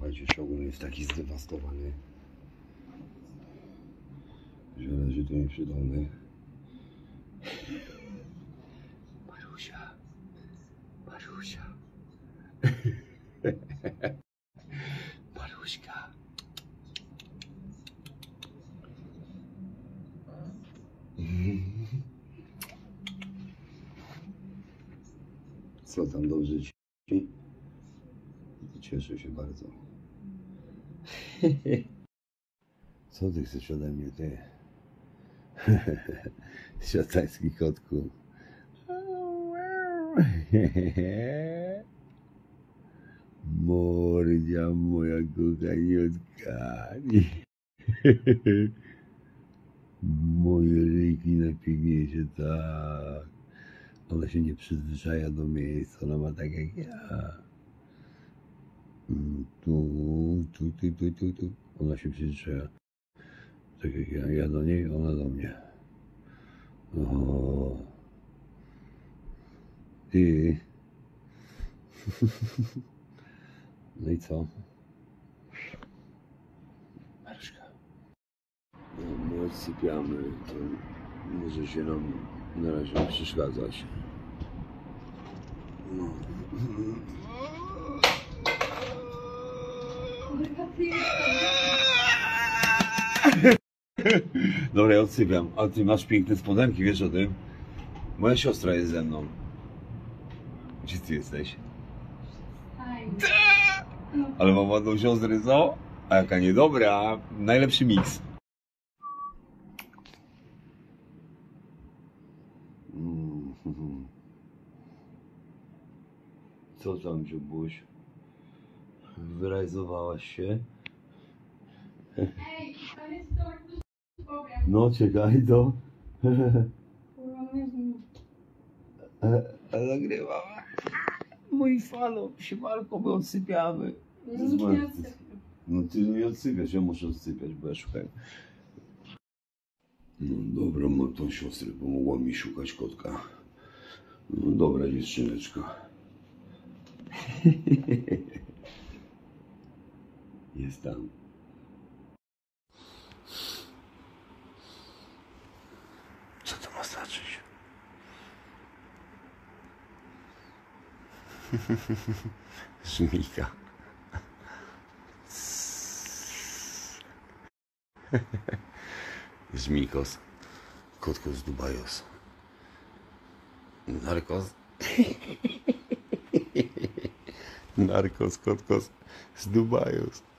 Słuchajcie, Shogun jest taki zdewastowany, że leży tu nieprzytomny. Marusia, Marusia, Maruśka. Co tam, dobrze ci? Cieszę się bardzo. Co ty chcesz ode mnie, ty? Szatański kotku. Mordzia moja kochaniutka. Moje ryjki najpiękniejsze, tak. Ona się nie przyzwyczaja do miejsc, ona ma tak jak ja. Tu. Ona się przyzwyczaja. Tak jak ja do niej, ona do mnie. O. Ty. No i co? Maruszka. No, my odsypiamy, to może się nam na razie przeszkadzać. No. Dobra, ja odsypiam. A ty masz piękne spodenki, wiesz o tym? Moja siostra jest ze mną. Gdzie ty jesteś? Ale mam ładną siostrę, co? A jaka niedobra. Najlepszy miks. Co tam, Dziubuś? Wyrajzowałaś się? No, czekaj, to. Nagrywam. Mój fanów, siemanko, my odsypiamy. No ty nie odsypiasz, ja muszę odsypiać, bo ja szukam. No dobra, mam tą siostrę, pomogła mi szukać kotka. No dobra dziewczyneczka. Jest tam. Co to ma znaczyć? Żmika. Żmikos. Kotkos z Dubajos. Narkos. Narkos, kotkos z Dubajos.